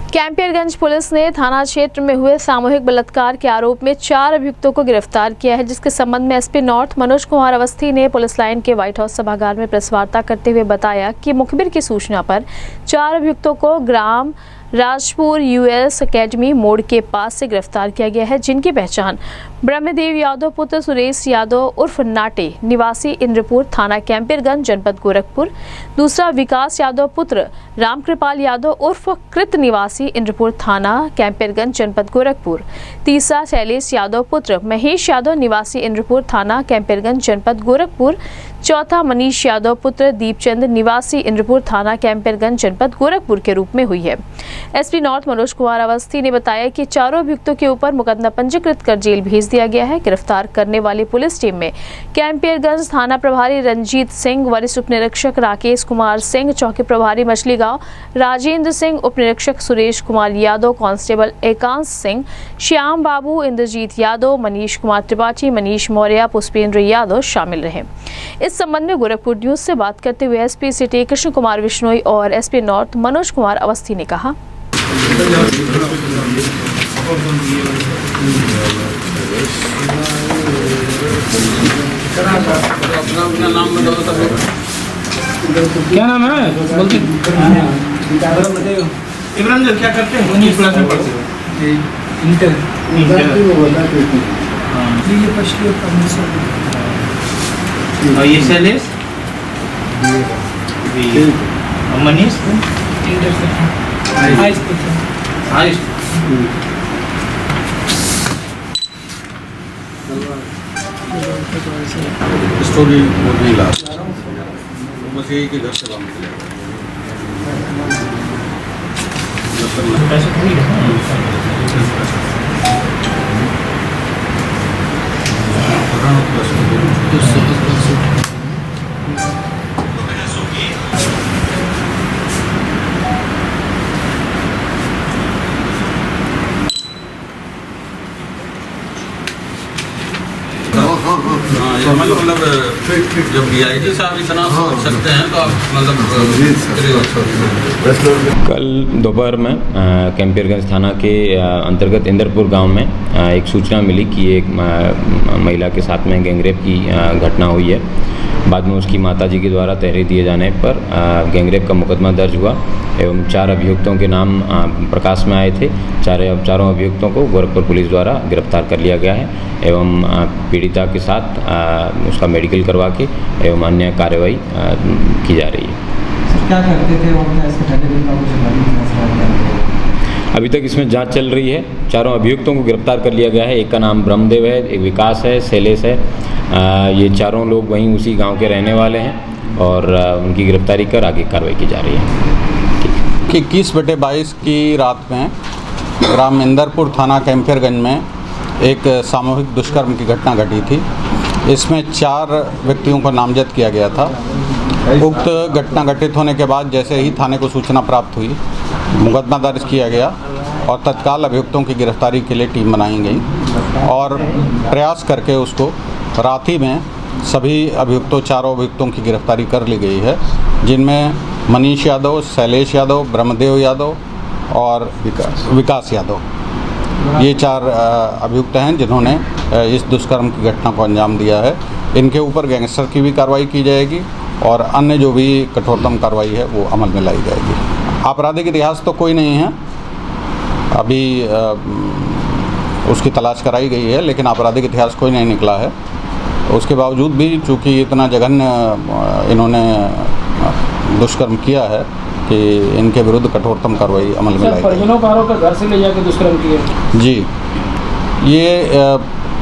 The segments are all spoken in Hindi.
कैंपियरगंज पुलिस ने थाना क्षेत्र में हुए सामूहिक बलात्कार के आरोप में 4 अभियुक्तों को गिरफ्तार किया है, जिसके संबंध में एसपी नॉर्थ मनोज कुमार अवस्थी ने पुलिस लाइन के व्हाइट हाउस सभागार में प्रेस वार्ता करते हुए बताया कि मुखबिर की सूचना पर 4 अभियुक्तों को ग्राम राजपुर यूएस एकेडमी मोड़ के पास से गिरफ्तार किया गया है, जिनकी पहचान ब्रह्मदेव यादव पुत्र सुरेश यादव उर्फ नाटे निवासी इंद्रपुर थाना कैंपियरगंज जनपद गोरखपुर, दूसरा विकास यादव पुत्र रामकृपाल यादव उर्फ कृत निवासी इंद्रपुर थाना कैंपियरगंज जनपद गोरखपुर, तीसरा शैलेश यादव पुत्र महेश यादव निवासी इंद्रपुर थाना कैंपियरगंज जनपद गोरखपुर, चौथा मनीष यादव पुत्र दीपचंद निवासी इंद्रपुर थाना कैंपियरगंज जनपद गोरखपुर के रूप में हुई है। एसपी नॉर्थ मनोज कुमार अवस्थी ने बताया कि चारों अभियुक्तों के ऊपर मुकदमा पंजीकृत कर जेल भेज दिया गया है। गिरफ्तार करने वाली पुलिस टीम में कैंपियरगंज थाना प्रभारी रंजीत सिंह, वरिष्ठ उप निरीक्षक राकेश कुमार सिंह, चौकी प्रभारी मछलीगांव राजेंद्र सिंह, उप निरीक्षक सुरेश कुमार यादव, कांस्टेबल एकांश सिंह, श्याम बाबू, इंद्रजीत यादव, मनीष कुमार त्रिपाठी, मनीष मौर्य, पुष्पेंद्र यादव शामिल रहे। इस संबंध में गोरखपुर न्यूज से बात करते हुए एसपी सिटी कृष्ण कुमार विश्नोई और एसपी नॉर्थ मनोज कुमार अवस्थी ने कहा, क्या नाम है? बोलते इमरान जी क्या करते हैं? किस क्लास में पढ़ते हैं? इंटर। ये फर्स्ट ईयर परमिशन। और ये शैलेश और मनीष इंटर से हाई स्कूल से हाई स्टोरी नहीं ला बस यही कि घर से बाहर निकले मतलब जब डीआईजी साहब इतना सोच सकते हैं तो आप मतलब कल दोपहर में कैंपियरगंज थाना के अंतर्गत इंद्रपुर गांव में एक सूचना मिली कि एक महिला के साथ में गैंगरेप की घटना हुई है। बाद में उसकी माताजी के द्वारा तहरीर दिए जाने पर गैंगरेप का मुकदमा दर्ज हुआ एवं 4 अभियुक्तों के नाम प्रकाश में आए थे। चारों अभियुक्तों को गोरखपुर पुलिस द्वारा गिरफ्तार कर लिया गया है एवं पीड़िता के साथ उसका मेडिकल करवा के एवं अन्य कार्रवाई की जा रही है। क्या करते थे वो अभी तक इसमें जांच चल रही है। चारों अभियुक्तों को गिरफ्तार कर लिया गया है। एक का नाम ब्रह्मदेव है, एक विकास है, शैलेश है। ये चारों लोग वहीं उसी गांव के रहने वाले हैं और उनकी गिरफ्तारी कर आगे कार्रवाई की जा रही है। 21/22 की रात में ग्राम इंदरपुर थाना कैंपियरगंज में एक सामूहिक दुष्कर्म की घटना घटी थी। इसमें 4 व्यक्तियों को नामजद किया गया था। उक्त घटना घटित होने के बाद जैसे ही थाने को सूचना प्राप्त हुई, मुकदमा दर्ज किया गया और तत्काल अभियुक्तों की गिरफ्तारी के लिए टीम बनाई गई और प्रयास करके उसको रात ही में सभी अभियुक्तों 4 अभियुक्तों की गिरफ्तारी कर ली गई है, जिनमें मनीष यादव, शैलेश यादव, ब्रह्मदेव यादव और विकास यादव, ये 4 अभियुक्त हैं जिन्होंने इस दुष्कर्म की घटना को अंजाम दिया है। इनके ऊपर गैंगस्टर की भी कार्रवाई की जाएगी और अन्य जो भी कठोरतम कार्रवाई है वो अमल में लाई जाएगी। आपराधिक इतिहास तो कोई नहीं है, अभी उसकी तलाश कराई गई है, लेकिन आपराधिक इतिहास कोई नहीं निकला है। उसके बावजूद भी चूँकि इतना जघन्य इन्होंने दुष्कर्म किया है कि इनके विरुद्ध कठोरतम कार्रवाई अमल में लाई जाएगी। का घर से ले जाकर दुष्कर्म किया जी। ये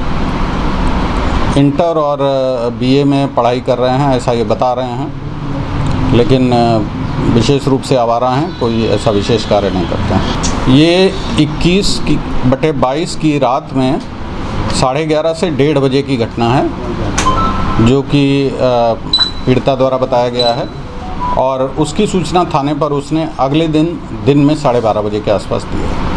इंटर और बीए में पढ़ाई कर रहे हैं, ऐसा ये बता रहे हैं, लेकिन विशेष रूप से आवारा हैं, कोई ऐसा विशेष कार्य नहीं करते हैं। ये 21/22 की रात में 11:30 से 1:30 बजे की घटना है, जो कि पीड़िता द्वारा बताया गया है और उसकी सूचना थाने पर उसने अगले दिन में 12:30 बजे के आसपास दी है।